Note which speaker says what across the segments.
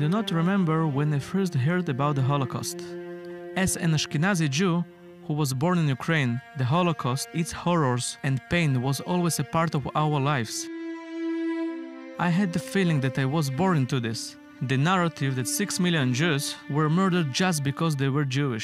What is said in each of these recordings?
Speaker 1: do not remember when I first heard about the Holocaust. As an Ashkenazi Jew who was born in Ukraine, the Holocaust, its horrors and pain was always a part of our lives. I had the feeling that I was born into this, the narrative that 6 million Jews were murdered just because they were Jewish.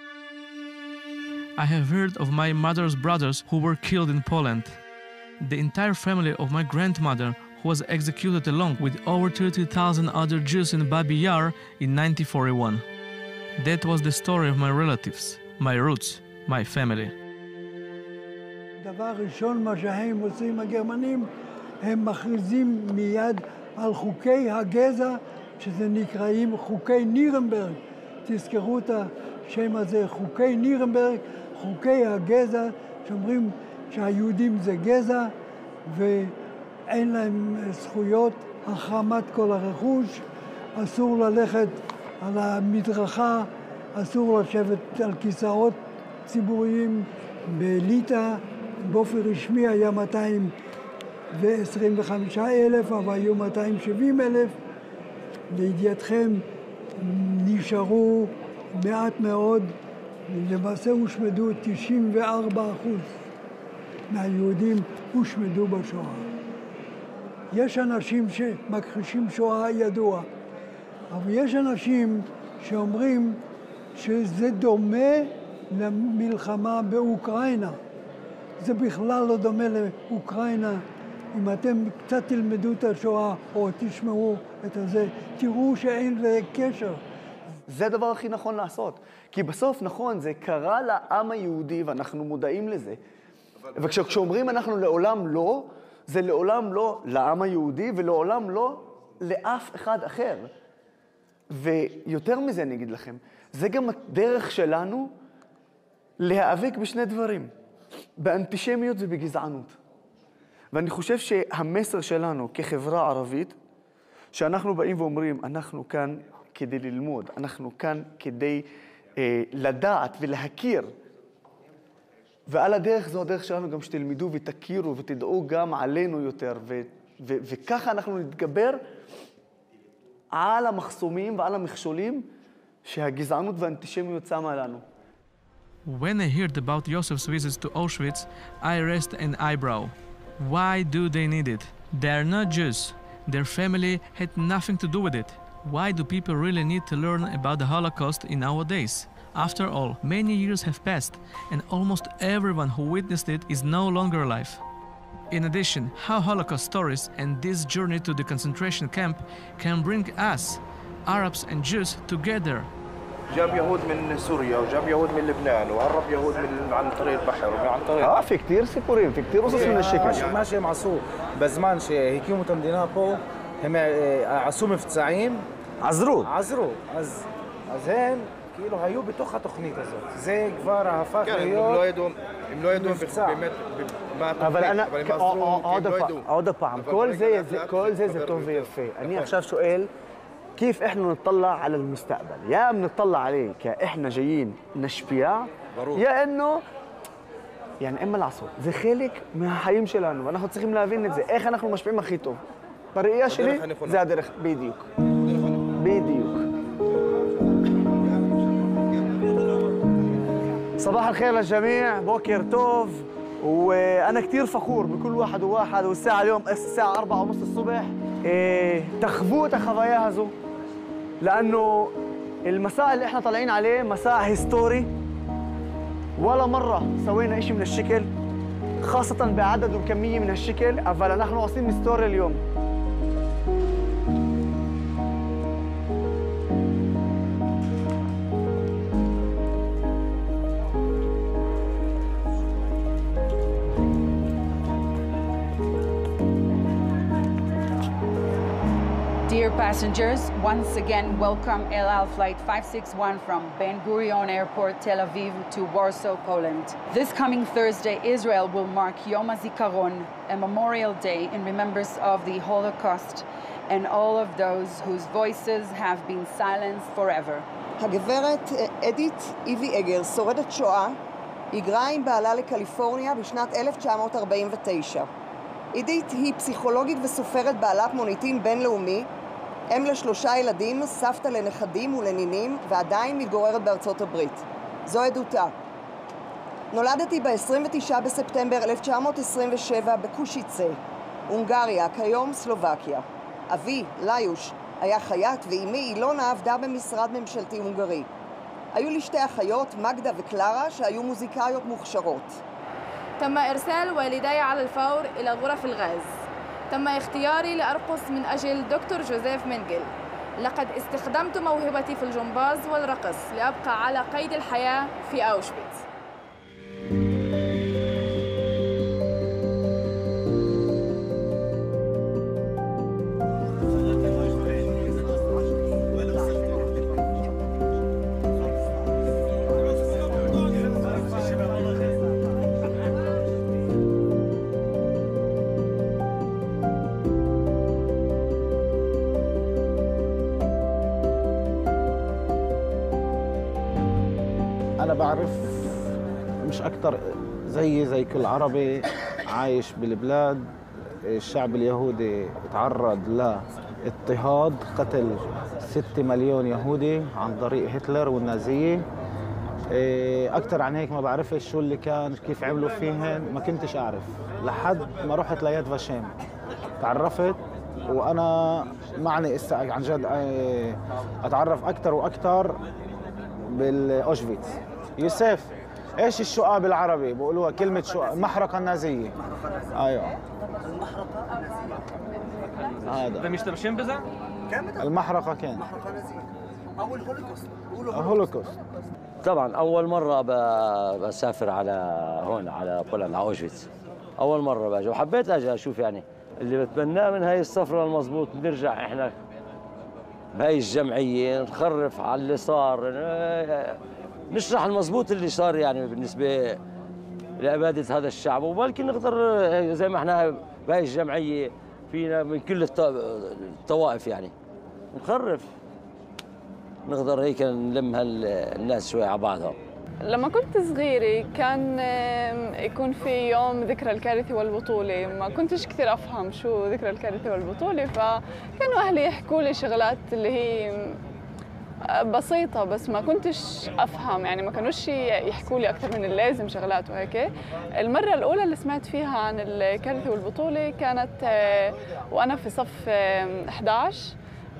Speaker 1: I have heard of my mother's brothers who were killed in Poland, the entire family of my grandmother who was executed along with over 30,000 other Jews in Babi Yar in 1941. That was the story of my relatives, my roots, my family.
Speaker 2: דבר ראשון מה שהם עושים הגרמנים, הם מכריזים מיד על חוקי הגזע, שזה נקראים חוקי נירנברג. תזכרו את השם הזה, חוקי נירנברג, חוקי הגזע, שאומרים שהיהודים זה גזע ואין להם זכויות, החרמת כל הרכוש, אסור ללכת על המדרכה, אסור לשבת על כיסאות ציבוריים. בליטא באופן רשמי היה 225,000, אבל היו 270,000. לידיעתכם נשארו מעט מאוד, למעשה הושמדו 94% מהיהודים הושמדו בשואה. יש אנשים שמכחישים שואה ידוע, אבל יש אנשים שאומרים שזה דומה למלחמה באוקראינה. זה בכלל לא דומה לאוקראינה. אם אתם קצת תלמדו את השואה או תשמעו את זה, תראו שאין לזה קשר.
Speaker 3: זה הדבר הכי נכון לעשות. כי בסוף, נכון, זה קרה לעם היהודי ואנחנו מודעים לזה. וכשאומרים אנחנו לעולם לא, זה לעולם לא לעם היהודי ולעולם לא לאף אחד אחר. ויותר מזה אני אגיד לכם, זה גם הדרך שלנו להיאבק בשני דברים, באנטישמיות ובגזענות. ואני חושב שהמסר שלנו כחברה ערבית, שאנחנו באים ואומרים, אנחנו כאן כדי ללמוד, אנחנו כאן כדי לדעת ולהכיר, ועל הדרך זו הדרך שלנו גם שתלמדו ותכירו ותדעו גם עלינו יותר, וככה אנחנו נתגבר על המחסומים ועל המכשולים שהגזענות והאנטישמיות שמה לנו.
Speaker 1: When I heard about Yosef's visits to Auschwitz, I raised an eyebrow. Why do they need it? They are not Jews. Their family had nothing to do with it. Why do people really need to learn about the Holocaust in our days? After all, many years have passed, and almost everyone who witnessed it is no longer alive. In addition, how Holocaust stories and this journey to the concentration camp can bring us, Arabs and Jews, together.
Speaker 4: جاب يهود من سوريا وجاب يهود من لبنان وهرب يهود من عن طريق البحر وعن طريق
Speaker 3: في كتير סיפורים, في كتير قصص من الشكل.
Speaker 5: מה שהם עשו בזמן שהקימו את המדינה פה, הם עשו מבצעים,
Speaker 3: עזרו.
Speaker 5: אז הם כאילו היו בתוך התוכנית הזאת. זה כבר הפך להיות
Speaker 4: הם לא ידעו באמת מה התוכנית, אבל הם עזרו,
Speaker 3: עוד פעם, כל זה טוב ויפה. אני עכשיו שואל, كيف احنا نطلع على المستقبل؟ يا بنطلع عليه كاحنا جايين نشبيع يا انه يعني اما العصور זה חלק מהחיים שלנו ואנחנו צריכים להבין את זה, איך אנחנו משפיעים הכי טוב. בראייה שלי זה הדרך, בדיוק. صباح الخير للجميع، بوكر توف، وانا كثير فخور بكل واحد وواحد. والساعه اليوم الساعه 4:30 الصبح. تخفوا الخوايا هذو لانه المساء اللي احنا طالعين عليه مساء هيستوري، ولا مره سوينا شيء من الشكل، خاصه بعدد وكميه من هالشكل، אבל אנחנו עושים היסטוריה اليوم.
Speaker 6: Dear passengers, once again welcome El Al Flight 561 from Ben Gurion Airport, Tel Aviv to Warsaw, Poland. This coming Thursday, Israel will mark Yom HaZikaron, a memorial day in remembrance of the Holocaust and all of those whose voices have been silenced forever.
Speaker 7: הגברת אדית איבי אגר, שורדת שואה, היגרה עם בעלה לקליפורניה בשנת 1949. אדית היא פסיכולוגית וסופרת בעלת מוניטין בינלאומי, אם ל3 ילדים, סבתא לנכדים ולנינים, ועדיין מתגוררת בארצות הברית. זו עדותה. נולדתי ב-29 בספטמבר 1927 בקושיצה, הונגריה, כיום סלובקיה. אבי, ליוש, היה חייט ואימי אילונה עבדה במשרד ממשלתי הונגרי. היו לי 2 אחיות, מגדה וקלרה, שהיו מוזיקאיות מוכשרות.
Speaker 8: تم إرسال والدي على الفور إلى غرف الغاز. تم اختياري لأرقص من أجل دكتور جوزيف مينجل. لقد استخدمت موهبتي في الجمباز والرقص لأبقى على قيد الحياة في أوشفيتس.
Speaker 5: أنا بعرف مش أكتر زي كل عربي عايش بالبلاد. الشعب اليهودي تعرض لاضطهاد، قتل 6 مليون يهودي عن طريق هتلر والنازية. أكتر عن هيك ما بعرفش شو اللي كان، كيف عملوا فيهن، ما كنتش أعرف لحد ما رحت لياد فاشم. تعرفت وأنا معني عن جد أتعرف أكتر وأكتر بالأوشفيتس. يوسف، ايش الشقة بالعربي؟ بيقولوها كلمة شقة، المحرقة النازية. ايوه. هذا.
Speaker 1: ומשתמשים בזה?
Speaker 5: المحرقة كان.
Speaker 3: أو الهولوكوست.
Speaker 5: الهولوكوست.
Speaker 9: طبعا أول مرة بسافر على هون على بولندا على أوشفيتس. أول مرة باجي وحبيت أجي أشوف يعني اللي بتمناه من هاي السفرة المضبوط. نرجع إحنا بهاي الجمعية نخرف على اللي صار، نشرح المضبوط اللي صار يعني بالنسبة لعبادة هذا الشعب، وبلكن نقدر زي ما احنا بهاي الجمعية فينا من كل الطوائف يعني نخرف، نقدر هيك نلم هالناس شوي على بعضها.
Speaker 8: لما كنت صغيرة كان يكون في يوم ذكرى الكارثة والبطولة، ما كنتش كثير أفهم شو ذكرى الكارثة والبطولة، فكانوا أهلي يحكوا لي شغلات اللي هي بسيطة بس ما كنتش أفهم، يعني ما كانوش يحكوا لي أكثر من اللازم شغلات وهيك. المرة الأولى اللي سمعت فيها عن الكارثة والبطولة كانت وأنا في صف 11.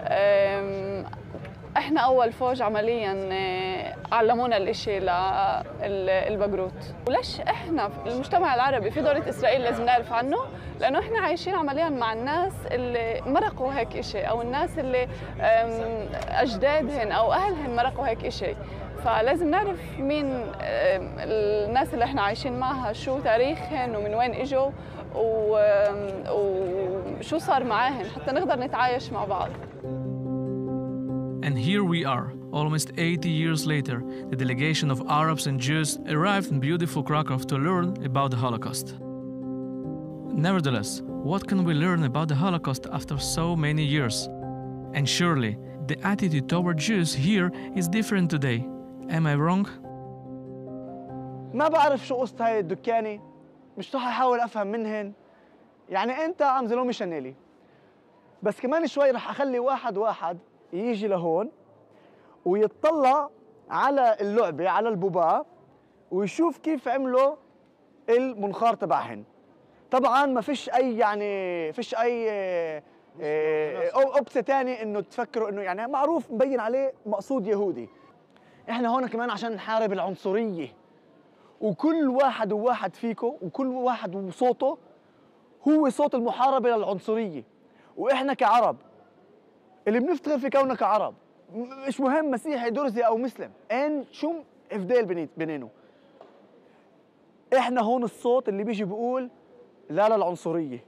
Speaker 8: احنا اول فوج عمليا علمونا الاشي للبقروت. وليش احنا المجتمع العربي في دولة اسرائيل لازم نعرف عنه؟ لانه احنا عايشين عمليا مع الناس اللي مرقوا هيك اشي، او الناس اللي اجدادهن او اهلهن مرقوا هيك اشي، فلازم نعرف مين الناس اللي احنا عايشين معها، شو تاريخهن ومن وين اجوا وشو صار معاهن حتى نقدر نتعايش مع بعض.
Speaker 1: And here we are, almost 80 years later, the delegation of Arabs and Jews arrived in beautiful Krakow to learn about the Holocaust. Nevertheless, what can we learn about the Holocaust after so many years? And surely, the attitude toward Jews here is different today. Am I wrong?
Speaker 3: ما بعرف شو قصة هاي الدكانة، مش رح أحاول أفهم منهن. يعني أنت عم زلومي شنالي، بس كمان شوي رح أخلي واحد يجي لهون ويطلع على اللعبة على البوبا ويشوف كيف عملوا المنخار تبعهن. طبعا ما فيش أي يعني فيش أي أوبسة تاني إنه تفكروا إنه يعني معروف مبين عليه مقصود يهودي. إحنا هون كمان عشان نحارب العنصرية، وكل واحد وواحد فيكم وكل واحد وصوته هو صوت المحاربة للعنصرية. وإحنا كعرب اللي بنفتخر في كوننا كعرب، مش مهم مسيحي درزي أو مسلم، إن شو إفدال بيننا. إحنا هون الصوت اللي بيجي بيقول لا للعنصرية.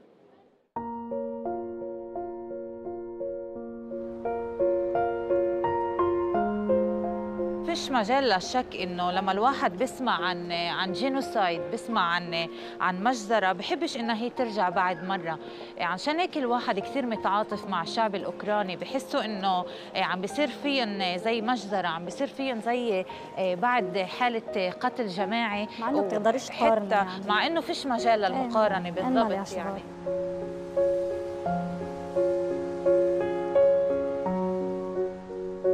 Speaker 10: فيش مجال للشك انه لما الواحد بيسمع عن جينوسايد، بيسمع عن مجزره، بحبش انها هي ترجع بعد مره. عشان هيك الواحد كثير متعاطف مع الشعب الاوكراني، بحسوا انه عم بيصير فيهم زي مجزره، عم بيصير فيهم زي بعد حاله قتل جماعي،
Speaker 11: مع انه بتقدريش تقارني يعني.
Speaker 10: مع انه فيش مجال للمقارنه بالضبط يعني.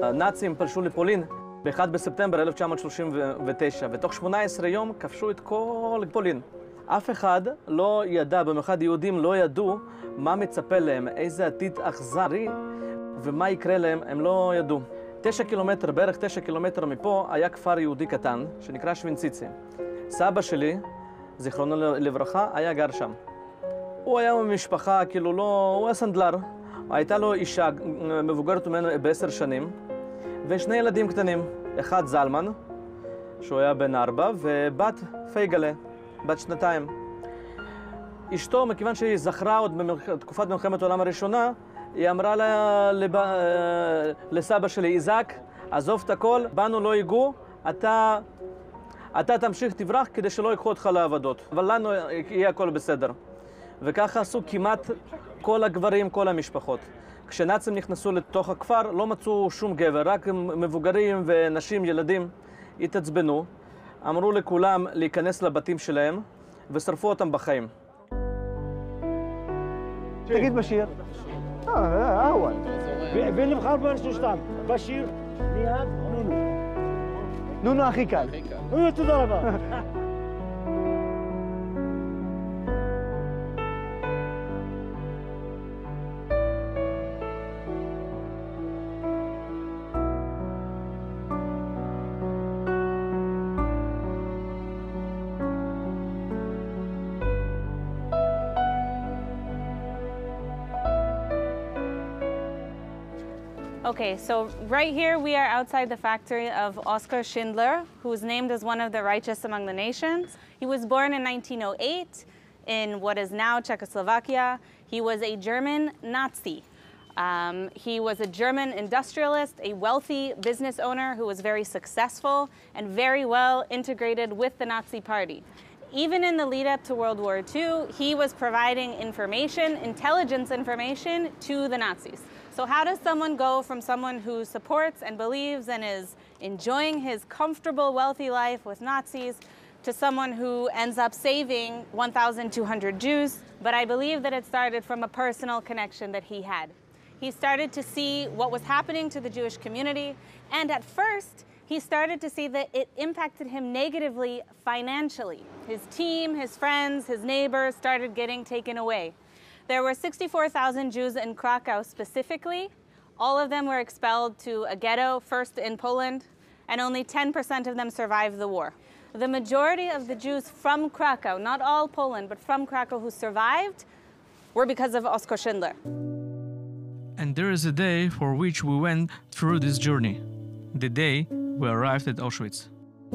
Speaker 12: הנאצים פלשו לפולין ב-1 בספטמבר 1939, ותוך 18 יום כבשו את כל פולין. אף אחד לא ידע, במיוחד יהודים לא ידעו מה מצפה להם, איזה עתיד אכזרי ומה יקרה להם, הם לא ידעו. 9 קילומטר, בערך 9 קילומטר מפה, היה כפר יהודי קטן שנקרא שווינציצי. סבא שלי, זיכרונו לברכה, היה גר שם. הוא היה במשפחה, כאילו לא, הוא היה סנדלר. הייתה לו אישה מבוגרת ממנו ב10 שנים, ושני ילדים קטנים. אחד זלמן, שהוא היה בן 4, ובת פייגלה, בת 2. אשתו, מכיוון שהיא זכרה עוד בתקופת מלחמת העולם הראשונה, היא אמרה לסבא שלי, איזק, עזוב את הכל, בנו לא ייגעו, אתה תמשיך, תברח כדי שלא ייקחו אותך לעבודות. אבל לנו יהיה הכל בסדר. וככה עשו כמעט כל הגברים, כל המשפחות. כשנאצים נכנסו לתוך הכפר, לא מצאו שום גבר, רק מבוגרים ונשים, ילדים, התעצבנו. אמרו לכולם להיכנס לבתים שלהם ושרפו אותם בחיים.
Speaker 3: תגיד בשיר. أول
Speaker 13: بين المخربان شو اشتغل بشير نياد
Speaker 3: نونو أخي كان
Speaker 13: هو تضربه
Speaker 14: Okay, so right here we are outside the factory of Oskar Schindler, who is named as one of the righteous among the nations. He was born in 1908 in what is now Czechoslovakia. He was a German Nazi. He was a German industrialist, a wealthy business owner who was very successful and very well integrated with the Nazi Party. Even in the lead up to World War II, he was providing information, intelligence information to the Nazis. So how does someone go from someone who supports and believes and is enjoying his comfortable, wealthy life with Nazis to someone who ends up saving 1,200 Jews? But I believe that it started from a personal connection that he had. He started to see what was happening to the Jewish community, and at first, he started to see that it impacted him negatively financially. His team, his friends, his neighbors started getting taken away. There were 64,000 Jews in Krakow specifically. All of them were expelled to a ghetto, first in Poland, and only 10% of them survived the war. The majority of the Jews from Krakow, not all Poland, but from Krakow who survived, were because of Oskar Schindler.
Speaker 1: And there is a day for which we went through this journey. The day we arrived at Auschwitz.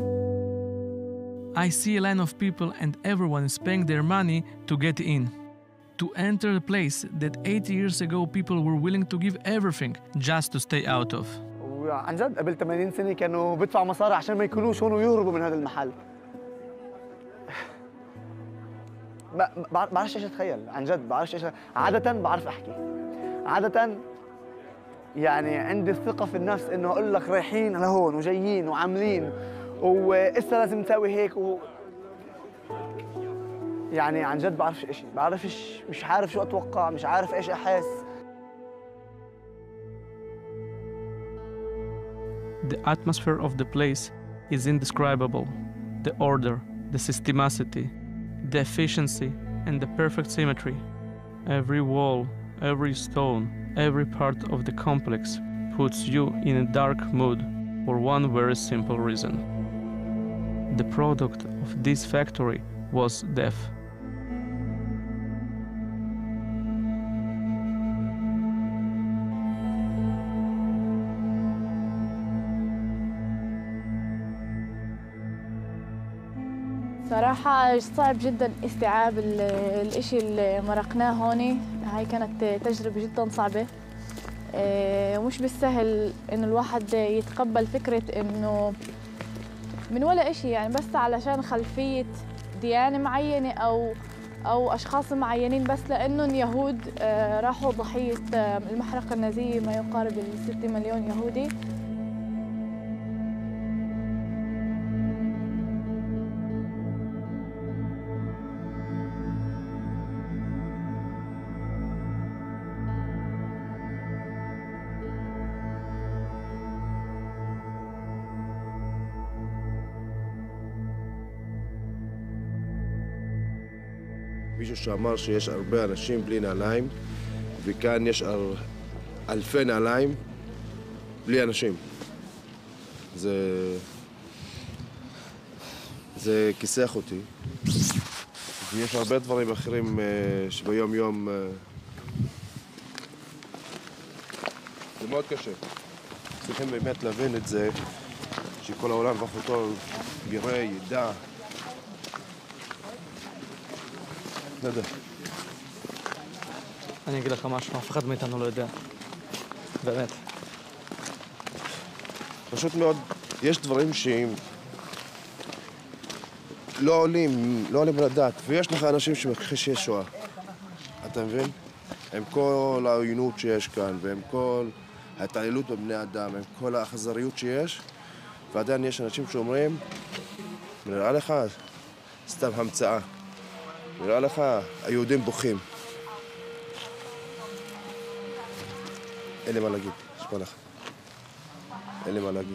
Speaker 1: I see a line of people and everyone is paying their money to get in. To enter a place that 80 years ago people were willing to give everything just to stay out of.
Speaker 3: وعن جد قبل 80 سنة كانوا بدفعوا مصاري عشان ما يكونوش هون ويهربوا من هذا المحل. بعرفش ايش اتخيل، عن جد بعرفش ايش، عادة بعرف احكي. عادة يعني عندي الثقة في النفس انه اقول لك رايحين لهون وجايين وعاملين وإسا لازم نسوي هيك يعني عن جد بعرفش مش عارف شو اتوقع، مش عارف ايش احس.
Speaker 1: The atmosphere of the place is indescribable. The order, the systematicity, the efficiency, and the perfect symmetry. Every wall, every stone, every part of the complex puts you in a dark mood for one very simple reason. The product of this factory was death.
Speaker 8: صراحة صعب جدا استيعاب الاشي اللي مرقناه هوني. هاي كانت تجربة جدا صعبة، ومش بالسهل انه الواحد يتقبل فكرة انه من ولا اشي، يعني بس علشان خلفية ديانة معينة او اشخاص معينين، بس لانهم يهود راحوا ضحية المحرقة النازية ما يقارب 6 مليون يهودي.
Speaker 15: מישהו שאמר שיש הרבה אנשים בלי נעליים, וכאן יש אלפי נעליים בלי אנשים. זה כיסח אותי. ויש הרבה דברים אחרים שביום יום זה מאוד קשה. צריכים באמת להבין את זה, שכל העולם ואחותו יראה, ידע. לא יודע.
Speaker 12: אני אגיד לך משהו, אף אחד מאיתנו לא יודע. באמת.
Speaker 15: פשוט מאוד, יש דברים שהם לא עולים לדעת, ויש לך אנשים שמכחיש שיש שואה. אתה מבין? עם כל העוינות שיש כאן, ועם כל ההתעללות בבני אדם, עם כל האכזריות שיש, ועדיין יש אנשים שאומרים, נראה לך סתם המצאה. נראה לך היהודים בוכים. אין לי מה להגיד, נשמע לך. אין לי מה להגיד.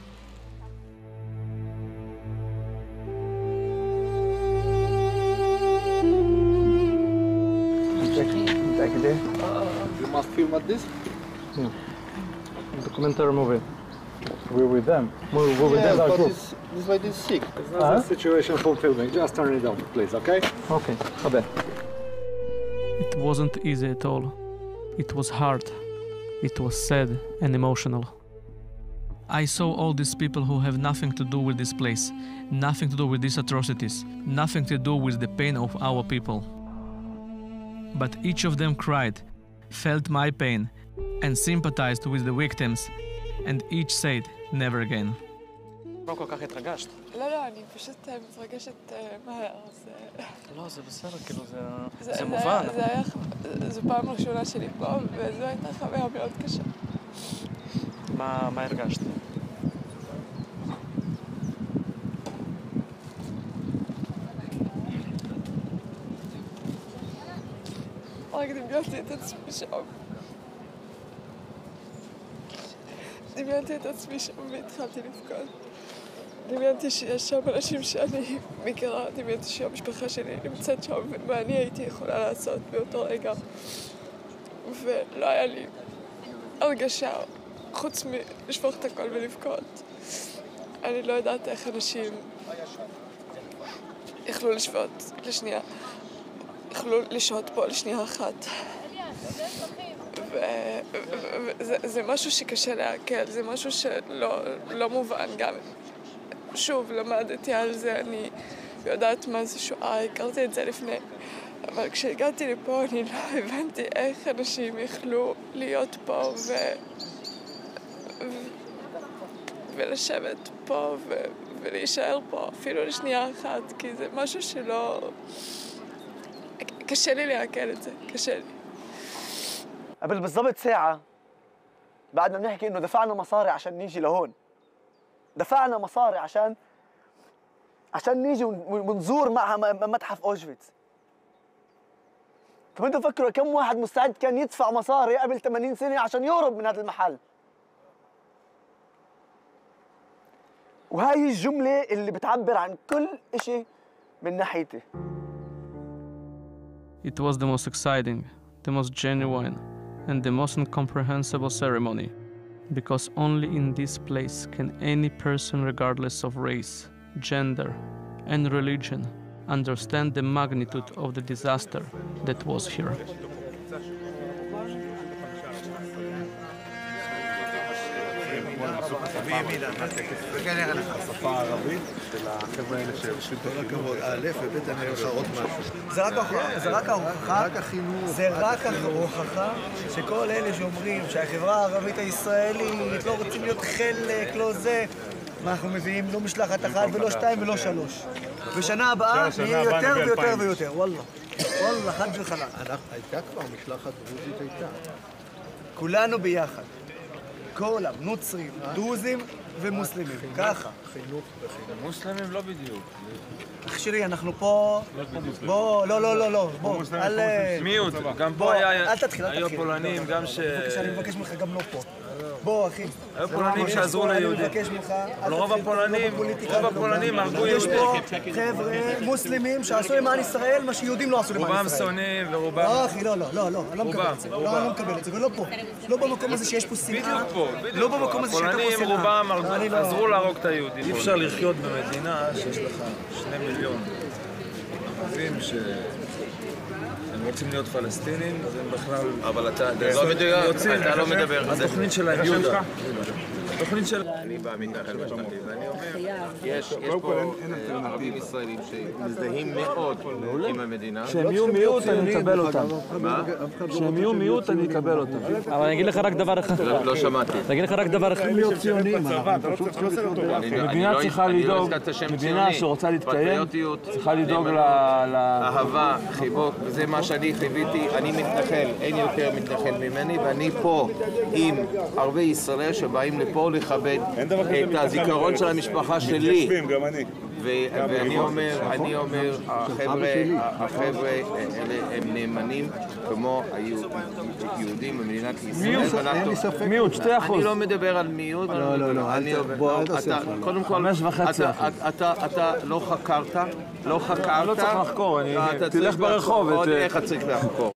Speaker 16: You must film at this?
Speaker 12: Yeah. Documentary movie.
Speaker 16: We're with them.
Speaker 12: We're with them.
Speaker 16: But this lady is sick. It's not a situation for filming. Just turn it down, please, okay?
Speaker 12: Okay, okay. It wasn't easy at all. It was hard. It was sad and emotional. I saw all these people who have nothing to do with this place, nothing to do with these atrocities, nothing to do with the pain of our people. But each of them cried, felt my pain, and sympathized with the victims, and each said, never again. לא כל כך התרגשת.
Speaker 8: לא, אני פשוט מתרגשת מהר.
Speaker 12: לא, זה בסדר, כאילו, זה מובן.
Speaker 8: זו פעם ראשונה שלי פה, וזו הייתה חוויה מאוד קשה.
Speaker 12: מה הרגשת?
Speaker 8: רק דמיינתי את עצמי שם. דמיינתי את עצמי שם והתחלתי לבכות. דמיינתי שיש שם אנשים שאני מכירה, דמיינתי שהמשפחה שלי נמצאת שם ומה אני הייתי יכולה לעשות באותו רגע. ולא היה לי הרגשה חוץ מלשפוך את הכל ולבכות. אני לא יודעת איך אנשים יכלו לשבות לשנייה. יכלו לשהות פה לשנייה אחת. וזה משהו שקשה להקל, זה משהו שלא מובן גם. שוב, למדתי על זה, אני יודעת מה זה שואה, הכרתי את זה לפני. אבל כשהגעתי לפה אני לא הבנתי איך אנשים יכלו להיות פה ולשבת פה ולהישאר פה אפילו לשנייה אחת, כי זה משהו שלא... קשה لي لأكل את זה, קשה لي.
Speaker 3: قبل بالضبط ساعة بعدنا بنحكي إنه دفعنا مصاري عشان نيجي لهون. دفعنا مصاري عشان نيجي ونزور معها متحف أوشفيتس. طب انتوا فكروا كم واحد مستعد كان يدفع مصاري قبل 80 سنة عشان يهرب من هذا المحل. وهاي الجملة اللي بتعبر عن كل إشي من ناحيتي.
Speaker 12: It was the most exciting, the most genuine, and the most incomprehensible ceremony, because only in this place can any person, regardless of race, gender, and religion, understand the magnitude of the disaster that was here.
Speaker 17: השפה הערבית של החבר'ה האלה שיושבים כל הכבוד, א' וב' אני אומר לך עוד משהו. זה רק ההוכחה שכל אלה שאומרים שהחברה הערבית הישראלית לא רוצים להיות חלק, לא זה, אנחנו מביאים לא משלחת אחת ולא שתיים ולא שלוש. בשנה הבאה נהיה יותר ויותר ויותר, וואלה. וואלה, חד וחלק. הייתה כבר משלחת דרוזית הייתה. כולנו ביחד. כולם, נוצרים, דרוזים ומוסלמים, ככה.
Speaker 18: חינוך וחינוך. מוסלמים לא בדיוק.
Speaker 17: אח שלי, אנחנו פה... בוא, לא, בוא.
Speaker 18: מיעוט, גם פה היו פולנים, גם ש...
Speaker 17: בבקשה, אני מבקש ממך גם לא פה. בוא, אחי.
Speaker 18: היו פולנים שעזרו ליהודים.
Speaker 17: אני מבקש ממך,
Speaker 18: אבל רוב הפולנים הרגו
Speaker 17: יש
Speaker 18: יהודים.
Speaker 17: פה חבר'ה מוסלמים שעשו למען ישראל מה שיהודים לא עשו למען ישראל.
Speaker 18: רובם שונאים ורובם...
Speaker 17: לא, אחי, לא, אני לא מקבל את זה. לא, אני לא מקבל את זה, ולא פה. לא במקום הזה שיש פה שנאה.
Speaker 18: בדיוק פה.
Speaker 17: לא במקום הזה שאתה פה שנאה.
Speaker 18: פולנים רובם עזרו להרוג את היהודים. אי אפשר לחיות במדינה שיש לך 2 מיליון ערבים הם רוצים להיות פלסטינים, אז הם בכלל...
Speaker 19: אבל אתה לא מדבר על זה.
Speaker 18: התוכנית שלהם, יהודה. התוכנית של...
Speaker 19: אני בא מתנחל בשטחים, ואני אומר, יש פה ערבים ישראלים שמזדהים מאוד עם המדינה.
Speaker 12: כשהם יהיו מיעוט, אני אקבל אותם.
Speaker 19: מה?
Speaker 12: כשהם יהיו מיעוט, אני אקבל אותם. אבל אני אגיד לך רק דבר אחד.
Speaker 19: לא שמעתי.
Speaker 12: אני אגיד לך רק דבר אחד.
Speaker 2: להיות ציונים,
Speaker 12: מדינה צריכה לדאוג, מדינה שרוצה להתקיים, צריכה לדאוג
Speaker 19: אהבה, חיבוק, וזה מה שאני חוויתי. אני מתנחל, אין יותר מתנחל ממני, ואני פה עם ערבי ישראל שבאים לפה לכבד את הזיכרון של המשפחה שלי. ואני אומר, החבר'ה האלה הם נאמנים כמו היהודים במדינת ישראל.
Speaker 12: מיעוט, 2%.
Speaker 19: אני לא מדבר על מיעוט.
Speaker 2: לא,
Speaker 19: קודם כל, אתה לא חקרת.
Speaker 12: לא צריך לחקור, תלך ברחוב.
Speaker 19: עוד איך צריך לחקור.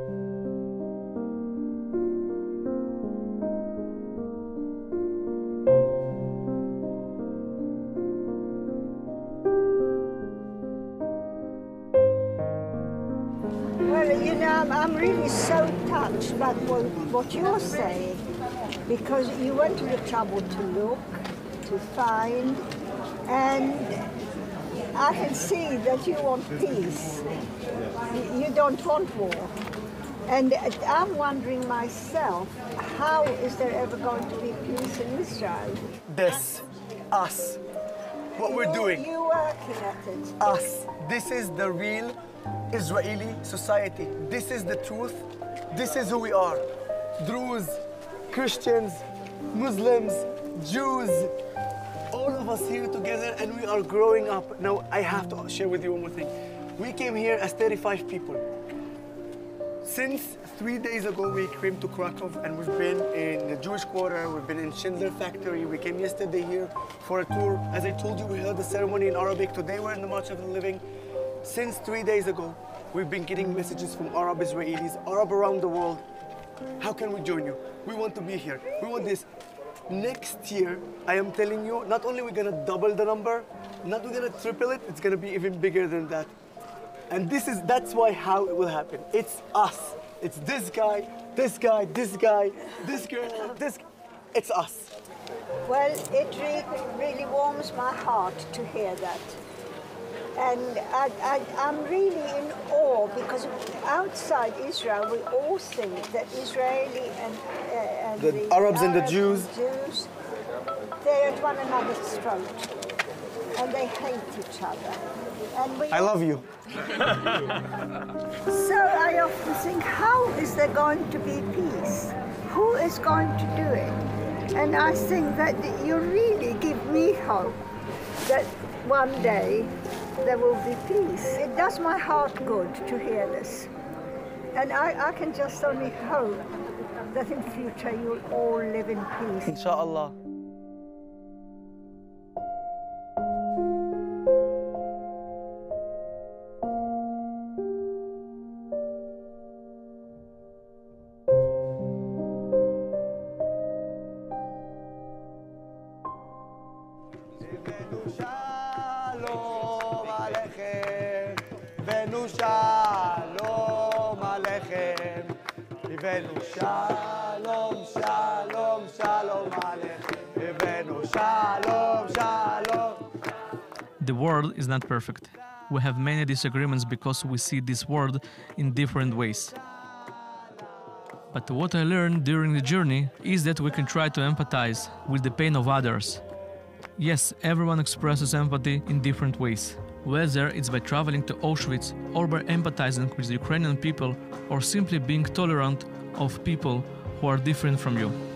Speaker 20: I'm really so touched by what you're saying, because you went to the trouble to look, to find, and I can see that you want peace. You don't want war. And I'm wondering myself, how is there ever going to be peace in Israel?
Speaker 17: This, us, what we're doing.
Speaker 20: You're working at it.
Speaker 17: Us. This is the real Israeli society. This is the truth. This is who we are. Druze, Christians, Muslims, Jews, all of us here together, and we are growing up. Now, I have to share with you one more thing. We came here as 35 people. Since 3 days ago, we came to Krakow, and we've been in the Jewish Quarter, we've been in Schindler Factory. We came yesterday here for a tour. As I told you, we held the ceremony in Arabic. Today, we're in the March of the Living. Since 3 days ago, we've been getting messages from Arab Israelis, Arab around the world. How can we join you? We want to be here. We want this. Next year, I am telling you, not only we're gonna double the number, not we're gonna triple it, it's gonna be even bigger than that. And that's why how it will happen. It's us. It's this guy, this guy, this guy, this girl, this. It's us.
Speaker 20: Well, it really warms my heart to hear that. And I'm really in awe, because outside Israel we all think that Israeli and
Speaker 17: the Arabs and the Jews,
Speaker 20: they're at one another's throat and they hate each other. And
Speaker 17: I love you.
Speaker 20: So I often think, how is there going to be peace? Who is going to do it? And I think that you really give me hope that one day there will be peace. It does my heart good to hear this. And I can just only hope that in future you'll all live in peace.
Speaker 17: Inshallah.
Speaker 1: The world is not perfect. We have many disagreements because we see this world in different ways. But what I learned during the journey is that we can try to empathize with the pain of others. Yes, everyone expresses empathy in different ways, whether it's by traveling to Auschwitz or by empathizing with the Ukrainian people or simply being tolerant of people who are different from you.